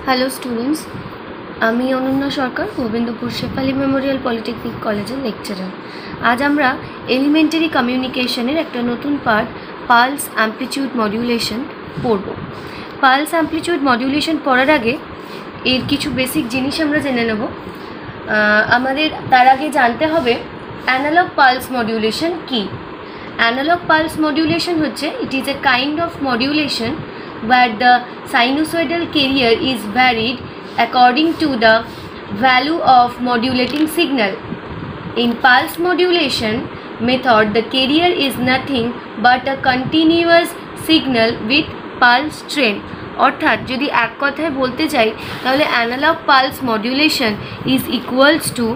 Hello students, আমি Ananya Sarkar, Gobindapur Shefali memorial polytechnic কলেজের lecturer. আজ আমরা এলিমেন্টারি কমিউনিকেশনের একটা নতুন পার্ট পালস অ্যাম্পলিটিউড মডিউলেশন পড়ব। পালস অ্যাম্পলিটিউড মডিউলেশন পড়ার আগে এর কিছু বেসিক জিনিস আমরা জেনে নেব। আমাদের তার আগে জানতে হবে অ্যানালগ পালস মডিউলেশন কী। অ্যানালগ পালস মডিউলেশন হচ্ছে it is a kind of modulation where the sinusoidal carrier is varied according to the value of modulating signal. In pulse modulation method, the carrier is nothing but a continuous signal with pulse train. অর্থাৎ যদি এক কথায় বলতে চাই তাহলে analog pulse modulation is equals to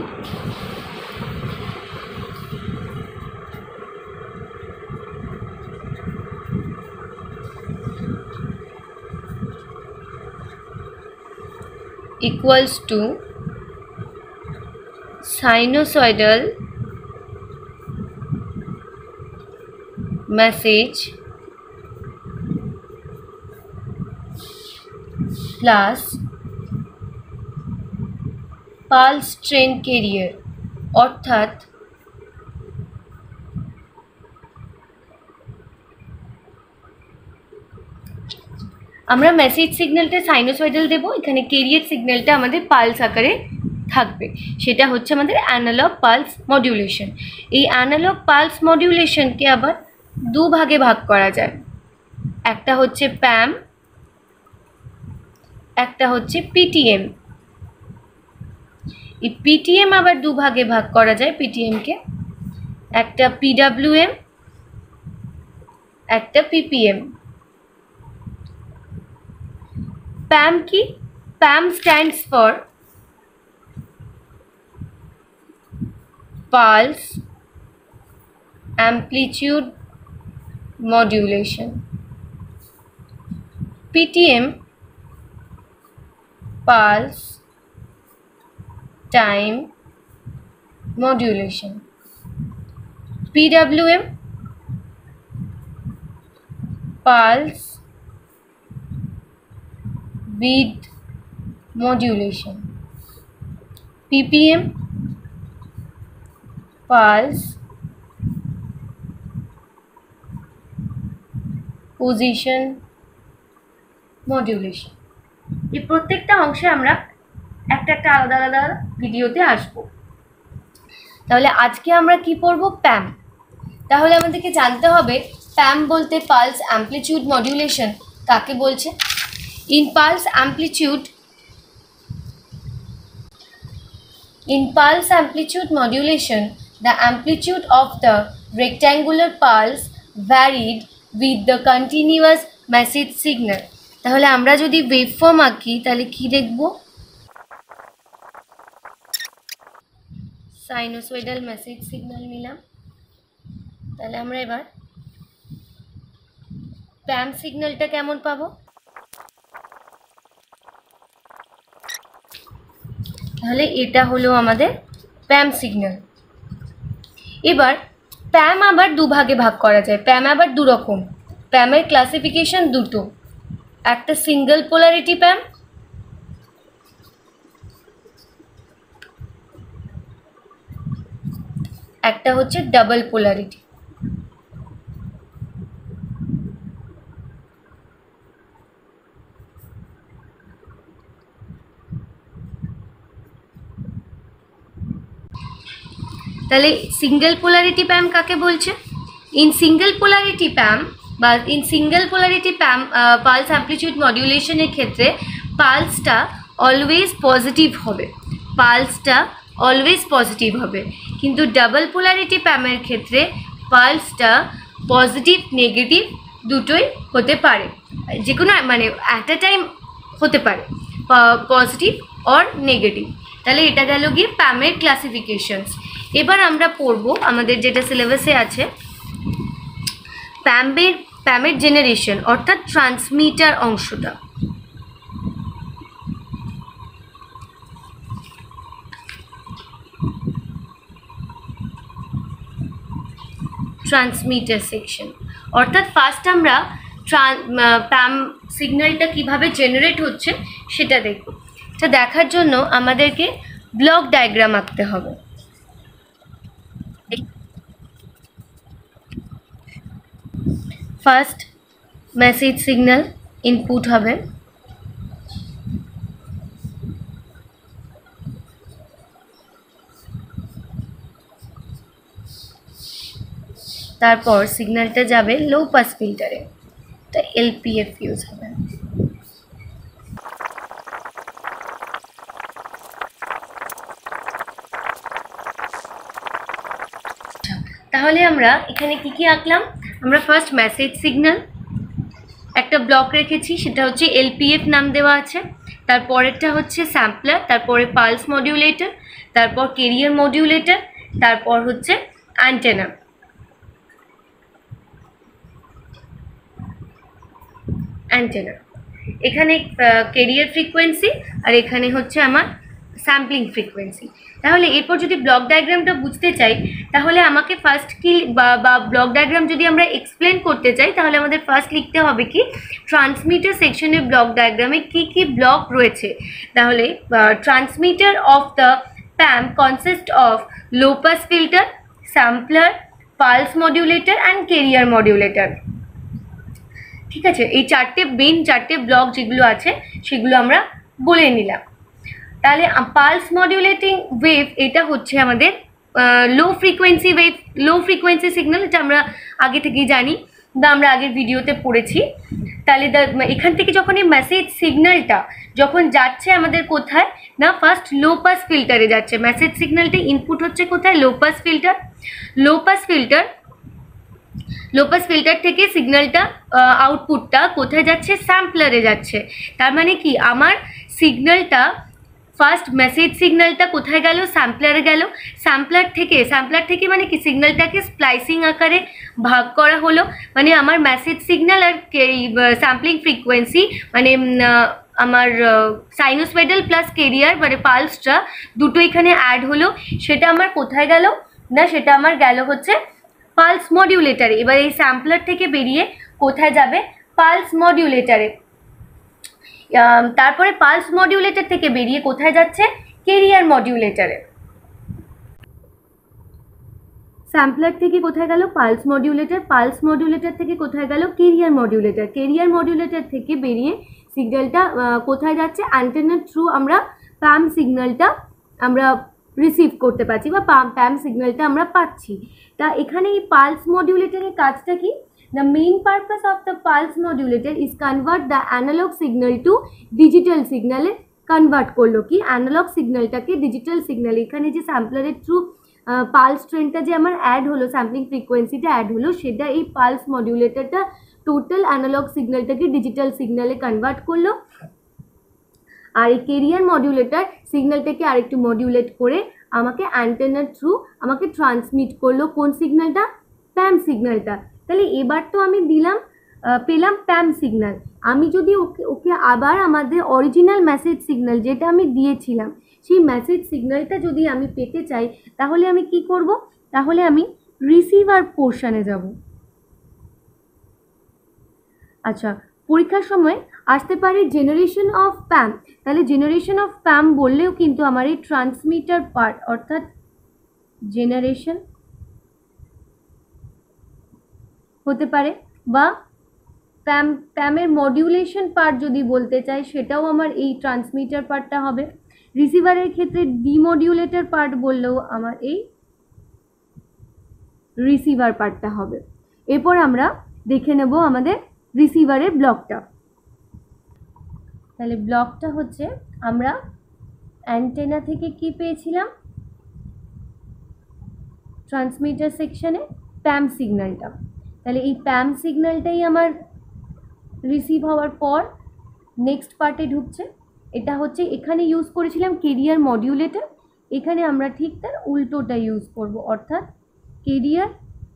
sinusoidal message plus pulse train carrier। অর্থাৎ আমরা message সিগন্যালটা sinusoidal দেবো, এখানে ক্যারিয়ার সিগন্যালটা আমাদের পালস আকারে থাকবে, সেটা হচ্ছে আমাদের অ্যানালগ পালস মডিউলেশন। এই অ্যানালগ পালস মডিউলেশনকে আবার দু ভাগে ভাগ করা যায়, একটা হচ্ছে প্যাম, একটা হচ্ছে পিটিএম। এই পিটিএম আবার দু ভাগে ভাগ করা যায়, পিটিএমকে একটা পিডাব্লিউএম, একটা পিপিএম। PAM কি? PAM stands for Pulse Amplitude Modulation. PTM Pulse Time Modulation. PWM Pulse Width Modulation. PPM Pulse Position Modulation. এই প্রত্যেকটা অংশে আমরা একটা একটা আলাদা আলাদা ভিডিওতে আসব। তাহলে আজকে আমরা কি পড়ব? প্যাম। তাহলে আমাদেরকে জানতে হবে প্যাম বলতে পালস অ্যাম্পলিটিউড মডিউলেশন কাকে বলছে। In pulse amplitude modulation, the amplitude of the rectangular pulse varied with the continuous message signal. তাহলে আমরা যদি ওয়েভফর্ম আঁকি তাহলে কি দেখব? সাইনোসয়েডাল মেসেজ সিগন্যাল নিলাম। তাহলে আমরা এবার প্যাম সিগন্যালটা কেমন পাবো? তাহলে এটা হলো আমাদের প্যাম সিগন্যাল। এবার প্যাম আবার দু ভাগে ভাগ করা যায়, প্যাম আবার দু রকম। প্যামের ক্লাসিফিকেশন দুটো, একটা সিঙ্গেল পোলারিটি প্যাম, একটা হচ্ছে ডাবল পোলারিটি। তাহলে সিঙ্গেল পোলারিটি প্যাম কাকে বলছে? ইন সিঙ্গেল পোলারিটি প্যাম বা in single polarity PAM pulse amplitude মডিউলেশনের ক্ষেত্রে পালসটা অলওয়েজ পজিটিভ হবে, কিন্তু ডাবল পোলারিটি প্যামের ক্ষেত্রে পালসটা পজিটিভ নেগেটিভ দুটোই হতে পারে, যে কোনো মানে অ্যাট এ টাইম হতে পারে, পজিটিভ অর নেগেটিভ। তাহলে এটা গেল গিয়ে প্যামের ক্লাসিফিকেশনস। এবার আমরা পড়ব আমাদের যেটা সিলেবাসে আছে প্যামের জেনারেশন অর্থাৎ ট্রান্সমিটার অংশটা। ট্রান্সমিটার সেকশন অর্থাৎ ফার্স্ট আমরা প্যাম সিগন্যালটা কিভাবে জেনারেট হচ্ছে সেটা দেখব। এটা দেখার জন্য আমাদেরকে ব্লক ডায়াগ্রাম আঁকতে হবে। ফার্স্ট মেসেজ সিগন্যাল ইনপুট হবে, তারপর সিগন্যালটা যাবে লো পাস ফিল্টারে, তা এলপিএফ ইউজ হবে। তাহলে আমরা এখানে কি কি আঁকলাম? আমরা ফার্স্ট মেসেজ সিগন্যাল একটা ব্লক রেখেছি, সেটা হচ্ছে এলপিএফ নাম দেওয়া আছে। তারপরেরটা হচ্ছে স্যাম্পলার, তারপরে পালস মডিউলেটর, তারপর কেরিয়ার মডিউলেটর, তারপর হচ্ছে অ্যান্টেনা। এখানে কেরিয়ার ফ্রিকোয়েন্সি আর এখানে হচ্ছে আমার স্যাম্পলিং ফ্রিকোয়েন্সি। তাহলে এরপর যদি ব্লক ডায়াগ্রামটা বুঝতে চাই, তাহলে আমাকে ফার্স্ট কি বা ব্লক ডায়াগ্রাম যদি আমরা এক্সপ্লেন করতে চাই, তাহলে আমাদের ফার্স্ট লিখতে হবে কি ট্রান্সমিটার সেকশনের ব্লক ডায়াগ্রামে কি কি ব্লক রয়েছে। তাহলে transmitter of the PAM consist of low pass filter, sampler, pulse modulator and carrier modulator. ঠিক আছে, এই চারটে ব্লক যেগুলো আছে সেগুলো আমরা বলে নিলাম। তাহলে পালস মডিউলেটিং ওয়েভ এটা হচ্ছে আমাদের লো ফ্রিকোয়েন্সি সিগন্যাল, এটা আমরা আগে থেকেই জানি বা আমরা আগের ভিডিওতে পড়েছি। তাহলে এখান থেকে যখন এই মেসেজ সিগন্যালটা যখন যাচ্ছে আমাদের কোথায় না, ফার্স্ট লো পাস ফিল্টারে যাচ্ছে। মেসেজ সিগন্যালটা ইনপুট হচ্ছে কোথায়? লো পাস ফিল্টার থেকে সিগন্যালটা আউটপুটটা কোথায় যাচ্ছে? স্যাম্পলারে যাচ্ছে। তার মানে কি আমার সিগন্যালটা ফার্স্ট মেসেজ সিগন্যালটা কোথায় গেল? স্যাম্পলারে গেল। স্যাম্পলার থেকে মানে কি সিগন্যালটাকে স্প্লাইসিং আকারে ভাগ করা হলো, মানে আমার মেসেজ সিগন্যাল আর স্যাম্পলিং ফ্রিকোয়েন্সি মানে আমার সাইনোসয়েডাল প্লাস কেরিয়ার মানে পালসটা দুটো এখানে অ্যাড হলো। সেটা আমার কোথায় গেল না, সেটা আমার গেল হচ্ছে পালস মডিউলেটারে। এবার এই স্যাম্পলার থেকে বেরিয়ে কোথায় যাবে? পালস মডিউলেটারে। তারপরে পালস মডিউলেটর থেকে বেরিয়ে কোথায় যাচ্ছে? কেরিয়ার মডিউলেটরে। স্যাম্পলার থেকে কোথায় গেল? পালস মডিউলেটর থেকে কোথায় গেল? কেরিয়ার মডিউলেটর থেকে বেরিয়ে সিগন্যালটা কোথায় যাচ্ছে? অ্যান্টেনার থ্রু আমরা প্যাম সিগন্যালটা আমরা রিসিভ করতে পারছি বা প্যাম সিগন্যালটা আমরা পাচ্ছি। তা এখানে এই পালস মডিউলেটরের কাজটা কি? The main purpose of the pulse modulator is convert the analog signal to digital signal এ কনভার্ট করলো কি অ্যানালগ সিগন্যালটাকে ডিজিটাল সিগন্যাল। এখানে যে স্যাম্পলারের থ্রু পালস ট্রেনটা যে আমার অ্যাড হলো, স্যাম্পলিং ফ্রিকোয়েন্সিটা অ্যাড হলো, সেটা এই পালস মডিউলেটরটা টোটাল অ্যানালগ সিগন্যালটাকে ডিজিটাল সিগন্যালে কনভার্ট করলো। আর এই কেরিয়ার মডিউলেটর সিগন্যালটাকে আরেকটু মডিউলেট করে আমাকে অ্যান্টেনার থ্রু আমাকে ট্রান্সমিট করলো কোন সিগন্যালটা? প্যাম সিগন্যালটা। তাহলে এবার তো আমি পেলাম প্যাম সিগন্যাল। আমি যদি ওকে আবার আমাদের অরিজিনাল মেসেজ সিগন্যাল যেটা আমি দিয়েছিলাম, সেই মেসেজ সিগন্যালটা যদি আমি পেতে চাই, তাহলে আমি কি করব? তাহলে আমি রিসিভার পোর্শনে যাব। আচ্ছা, পরীক্ষার সময় আসতে পারে জেনারেশন অফ প্যাম। তাহলে জেনারেশন অফ প্যাম বললেও কিন্তু আমার এই ট্রান্সমিটার পার্ট অর্থাৎ জেনারেশন হতে পারে, বা প্যামের মডিউলেশন পার্ট যদি বলতে চাই সেটাও আমার এই ট্রান্সমিটার পার্টটা হবে। রিসিভারের ক্ষেত্রে ডিমডিউলেটর পার্ট বললেও আমার এই রিসিভার পার্টটা হবে। এরপর আমরা দেখে নেব আমাদের রিসিভারের ব্লকটা। তাহলে ব্লকটা হচ্ছে আমরা অ্যান্টেনা থেকে কি পেয়েছিলাম? ট্রান্সমিটার সেকশনে প্যাম সিগন্যালটা। তাহলে এই প্যাম সিগন্যালটাই আমার রিসিভ হওয়ার পর নেক্সট পার্টে ঢুকছে। এটা হচ্ছে এখানে ইউজ করেছিলাম কেরিয়ার মডিউলেটর, এখানে আমরা ঠিক তার উল্টোটা ইউজ করব, অর্থাৎ কেরিয়ার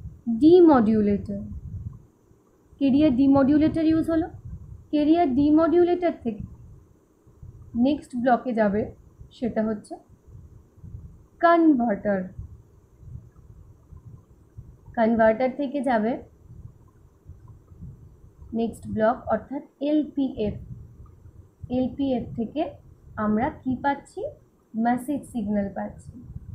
ডিমডিউলেটর ইউজ হলো। কেরিয়ার ডিমডিউলেটর থেকে নেক্সট ব্লকে যাবে, সেটা হচ্ছে কনভার্টার থেকে যাবে নেক্সট ব্লক অর্থাৎ এলপিএফ। এলপিএফ থেকে আমরা কি পাচ্ছি? মেসেজ সিগন্যাল পাচ্ছি।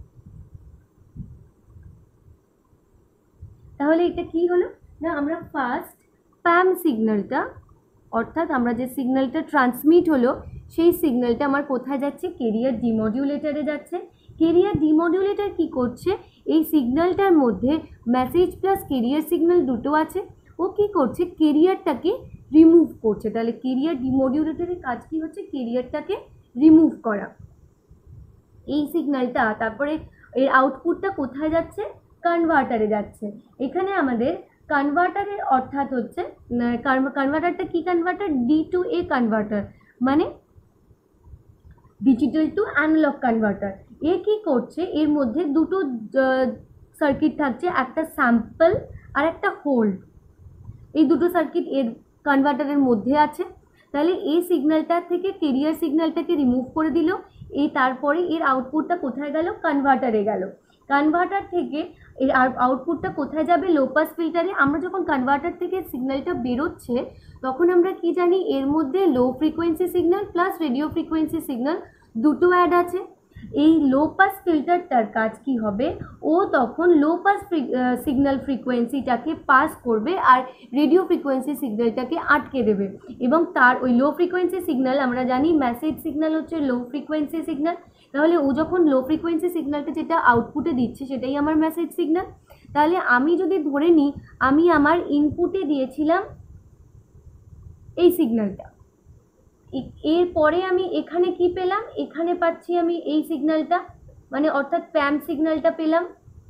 তাহলে এটা কি হলো না, আমরা ফার্স্ট প্যাম সিগন্যালটা অর্থাৎ আমরা যে সিগন্যালটা ট্রান্সমিট হলো সেই সিগন্যালটা আমার কোথায় যাচ্ছে? কেরিয়ার ডিমডিউলেটরে যাচ্ছে। কেরিয়ার ডিমডিউলেটর কি করছে? এই সিগন্যালটার মধ্যে মেসেজ প্লাস কেরিয়ার সিগন্যাল দুটো আছে। ও কি করছে? কেরিয়ারটাকে রিমুভ করছে। তাহলে কেরিয়ার ডিমডিউলেটরের কাজ কি হচ্ছে? কেরিয়ারটাকে রিমুভ করা। এই সিগন্যালটা তারপরে এর আউটপুটটা কোথায় যাচ্ছে? কনভার্টারে যাচ্ছে। এখানে আমাদের কনভার্টারের অর্থাৎ হচ্ছে কনভার্টারটা কি কনভার্টার? D2A কনভার্টার, মানে ডিজিটাল টু অ্যানালগ কনভার্টার। এ কি করছে? এর মধ্যে দুটো সার্কিট থাকছে, একটা স্যাম্পল আর একটা হোল্ড। এই দুটো সার্কিট এর কনভার্টারের মধ্যে আছে। তাহলে এই সিগন্যালটা থেকে কেরিয়ার সিগন্যালটাকে রিমুভ করে দিল। এই তারপরে এর আউটপুটটা কোথায় গেল? কনভার্টারে গেল। কনভার্টার থেকে এর আউটপুটটা কোথায় যাবে? লো পাস ফিল্টারে। আমরা যখন কনভার্টার থেকে সিগন্যালটা বেরোচ্ছে তখন আমরা কি জানি? এর মধ্যে low frequency signal plus radio frequency signal দুটো অ্যাড আছে। এই লো পাস ফিল্টারটার কাজ কি হবে? ও তখন লো পাস সিগন্যাল ফ্রিকোয়েন্সিটাকে পাস করবে আর রেডিও ফ্রিকোয়েন্সি সিগন্যালটাকে আটকে দেবে। এবং তার ওই লো ফ্রিকোয়েন্সি সিগন্যাল আমরা জানি মেসেজ সিগন্যাল হচ্ছে লো ফ্রিকোয়েন্সি সিগন্যাল। তাহলে ও যখন লো ফ্রিকোয়েন্সি সিগন্যালটা যেটা আউটপুটে দিচ্ছে সেটাই আমার মেসেজ সিগন্যাল। তাহলে আমি যদি ধরে নিই আমি আমার ইনপুটে দিয়েছিলাম এই সিগন্যালটা, এরপরে আমি এখানে কি পেলাম? এখানে পাচ্ছি আমি এই সিগন্যালটা, মানে অর্থাৎ প্যাম সিগন্যালটা পেলাম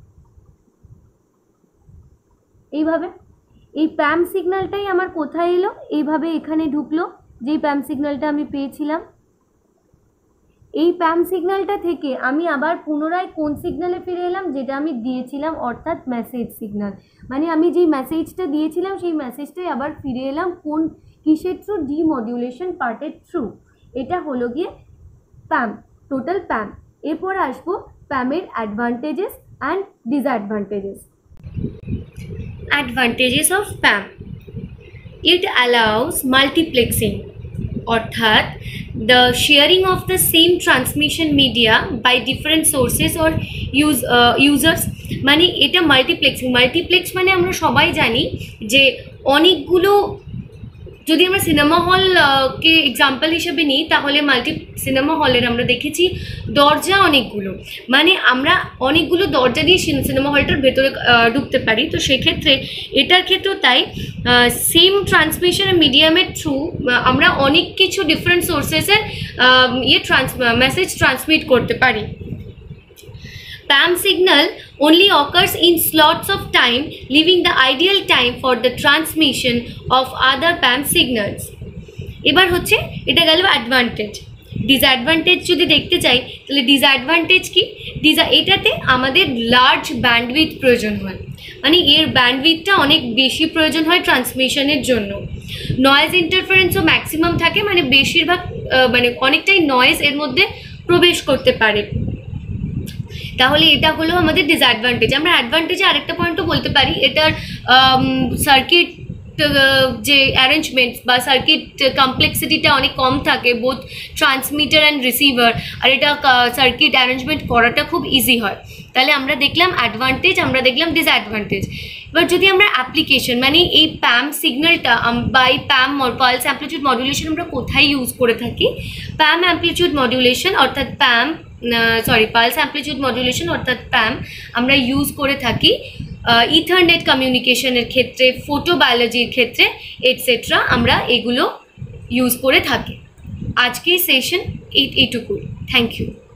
এইভাবে। এই প্যাম সিগন্যালটাই আমার কোথায় এলো? এইভাবে এখানে ঢুকলো, যেই প্যাম সিগন্যালটা আমি পেয়েছিলাম। এই প্যাম সিগন্যালটা থেকে আমি আবার পুনরায় কোন সিগন্যালে ফিরে এলাম? যেটা আমি দিয়েছিলাম, অর্থাৎ মেসেজ সিগন্যাল। মানে আমি যেই মেসেজটা দিয়েছিলাম সেই মেসেজটাই আবার ফিরে এলাম কোন কিসের থ্রু? ডিমডিউলেশন পার্টের থ্রু। এটা হলো গিয়ে প্যাম, টোটাল প্যাম। এরপর আসবো প্যামের advantages and disadvantages. Advantages of PAM: it allows multiplexing, অর্থাৎ the sharing of the same transmission media by different sources or users। মানে এটা মাল্টিপ্লেক্সিং। মাল্টিপ্লেক্স মানে আমরা সবাই জানি যে অনেকগুলো, যদি আমরা সিনেমা হলকে এক্সাম্পল হিসেবে নিই তাহলে সিনেমা হলের আমরা দেখেছি দরজা অনেকগুলো, মানে আমরা অনেকগুলো দরজা দিয়ে সিনেমা হলটার ভেতরে ঢুকতে পারি। তো সেক্ষেত্রে এটার ক্ষেত্রেও তাই, সেম ট্রান্সমিশন মিডিয়ামের থ্রু আমরা অনেক কিছু ডিফারেন্ট সোর্সেসের মেসেজ ট্রান্সমিট করতে পারি। PAM signal only occurs in slots of time, leaving the ideal time for the transmission of other PAM signals। এবার হচ্ছে এটা গেল অ্যাডভান্টেজ। ডিসঅ্যাডভান্টেজ যদি দেখতে চাই তাহলে ডিসঅ্যাডভান্টেজ কি? এটাতে আমাদের লার্জ ব্যান্ডউইথ প্রয়োজন হয়, মানে এর ব্যান্ডউইথটা অনেক বেশি প্রয়োজন হয় ট্রান্সমিশনের জন্য। নয়েজ ইন্টারফারেন্সও ম্যাক্সিমাম থাকে, মানে বেশিরভাগ মানে অনেকটাই নয়েজ এর মধ্যে প্রবেশ করতে পারে। তাহলে এটা হলো আমাদের ডিসঅ্যাডভান্টেজ। আমরা অ্যাডভান্টেজে আরেকটা পয়েন্টও বলতে পারি, এটার সার্কিট যে অ্যারেঞ্জমেন্ট বা সার্কিট কমপ্লেক্সিটিটা অনেক কম থাকে, বোথ ট্রান্সমিটার অ্যান্ড রিসিভার, আর এটা সার্কিট অ্যারেঞ্জমেন্ট করাটা খুব ইজি হয়। তাহলে আমরা দেখলাম অ্যাডভান্টেজ, আমরা দেখলাম ডিসঅ্যাডভান্টেজ। এবার যদি আমরা অ্যাপ্লিকেশন, মানে এই প্যাম সিগন্যালটা বা এই প্যাম পালস অ্যাম্প্লিটিউড মডুলেশন আমরা কোথায় ইউজ করে থাকি? প্যাম অ্যাম্প্লিটিউড মডুলেশন অর্থাৎ পালস অ্যাম্প্লিটিউড মডুলেশন অর্থাৎ প্যাম আমরা ইউজ করে থাকি ইথারনেট কমিউনিকেশনের ক্ষেত্রে, ফটোবায়োলজির ক্ষেত্রে এটসেট্রা, আমরা এগুলো ইউজ করে থাকি। আজকের সেশন এইটুকুই। Thank you.